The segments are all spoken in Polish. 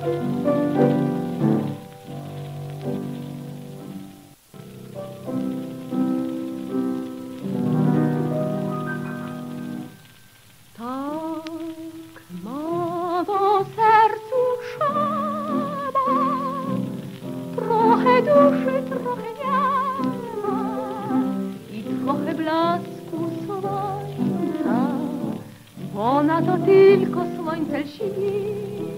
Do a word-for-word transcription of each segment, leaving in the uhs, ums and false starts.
Duszy trochę nieba i trochę blasku słońca, bo na to tylko słońce lśni.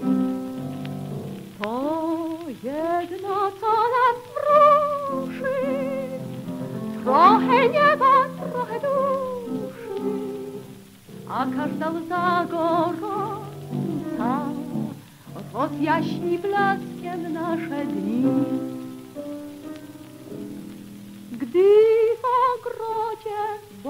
To jedno, co nas wróży, trochę nieba, trochę duszy, a każda łza gorąca rozjaśni blaskiem nasze dni. Gdy w ogrodzie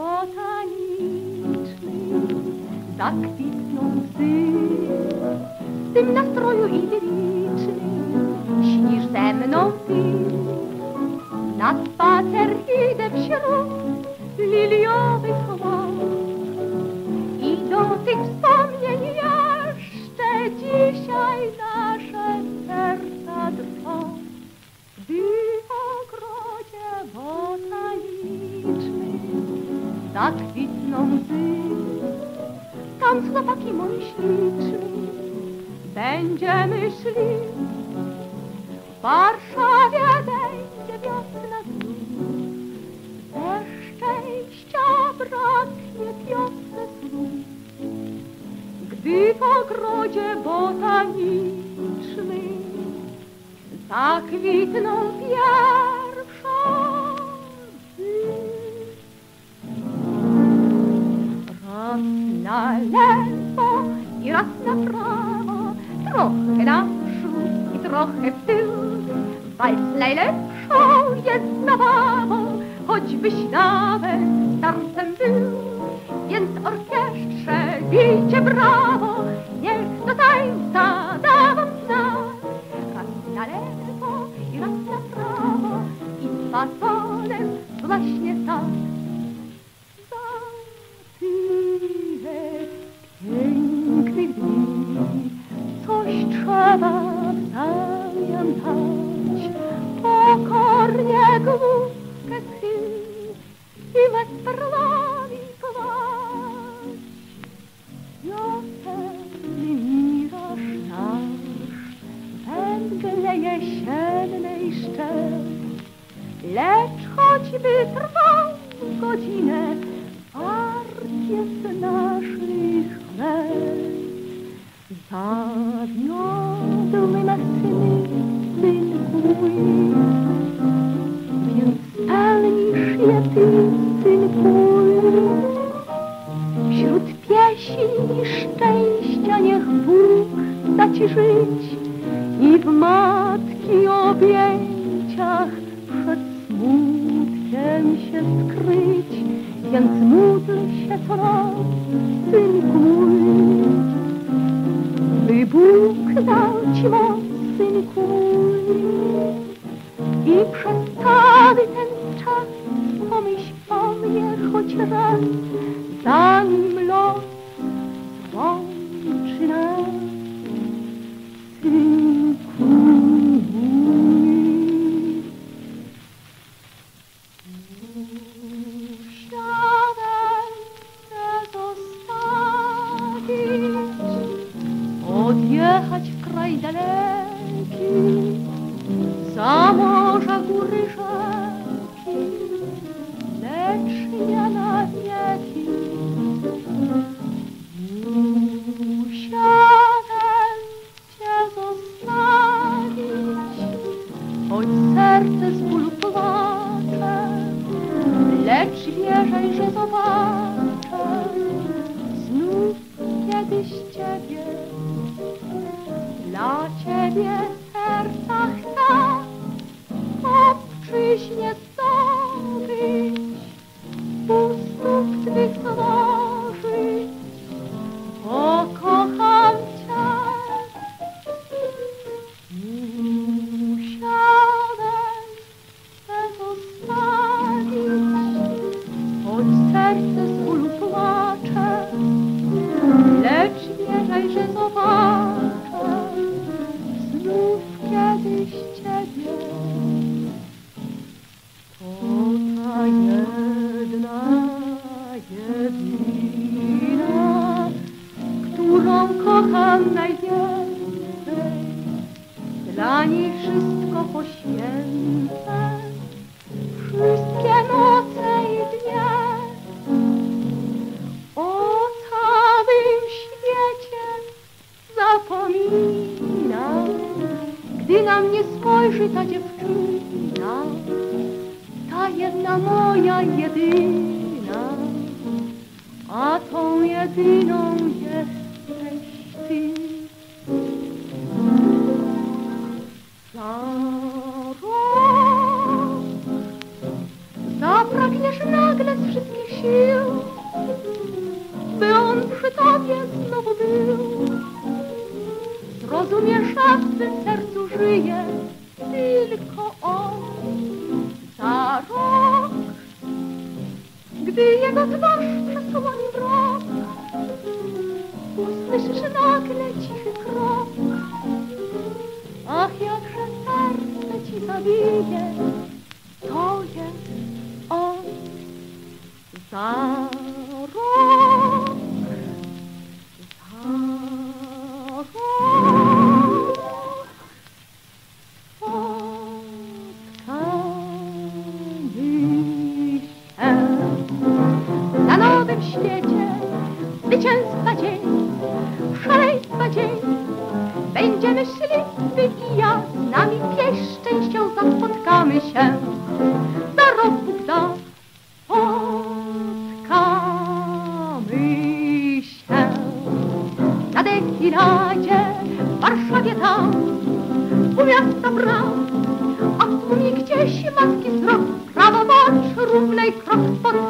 botanicznym zakwitną łzy, w tym nastroju idyllicznym śnisz ze mną ty. Na spacer idę wśród liliowych łąk i do tych wspomnień jeszcze dzisiaj nasze serca drżą. Gdy w ogrodzie botanicznym zakwitną łzy, tam z chłopaki moi śliczni będziemy szli. W Warszawie będzie wiosna znów, ze szczęścia braknie piosce słów. Gdy w ogrodzie botanicznym zakwitną pierwsze łzy. Raz na lewo i raz na prawo, trochę naprzód i trochę w tył. Walc najlepszą jest zabawą, choćbyś nawet starcem był. Więc orkiestrze bijcie brawo, niech do tańca da wam znak. Raz na lewo i raz na prawo i z fasonem właśnie tak. Za tyle pięknych dni coś trzeba w zamian dać. Pokornie główkę schyl i bez perłami płać. Wiosenny miraż nasz węgle jesiennej szczel, lecz choćby trwał godzinę, wart jest naszych chwel. Zawiodły nas syny, synku mój, więc spełnisz je ty, synku. Wśród pieśni i szczęścia niech Bóg da ci żyć i w matki objęciach przed smutkiem się skryć. Więc módl się co noc, synku mój, by Bóg dał ci moc, synku mój. I przez cały ten czas pomyśl o mnie choć raz, zanim los złączy nas, synku mój. Musiałem cię zostawić, odjechać w kraj daleki, za morza, góry, rzeki, lecz nie na wieki. Musiałem cię zostawić, choć serce z bólu płacze, lecz wierzaj, że zobaczę znów kiedyś ciebie. Dla ciebie serca chcę obczyźnie zdobyć, u stóp twych złożyć. Pokocham cię. Musiałem cię zostawić, choć serce z bólu płacze, lecz wierzaj, że zobaczę byś ciebie. To ta jedna, jedyna, którą kocham najwięcej. Dla niej wszystko poświęcę, wszystkie noce i dnie. O całym świecie zapominam, gdy na mnie spojrzy ta dziewczyna, ta jedna moja jedyna, a tą jedyną jesteś ty. Za rok zapragniesz nagle z wszystkich sił, by on przy tobie znowu był. Zrozumiesz, że w twym sercu żyje tylko on. Za rok, gdy jego twarz przesłoni mrok, usłyszysz nagle cichy krok. Ach, jakże serce ci zabije, to jest on. Za rok, za rok spotkamy się na nowym świecie. Zwycięstwa dzień, szaleństwa dzień. Będziemy szli, ty i ja, z nami pieśń szczęścią zaspotkamy się. Za rok Bóg da, spotkamy się. Na defiladzie w Warszawie tam, u miasta bram, a w tłumie gdzieś matki wzrok, prawo bądź równej krok pod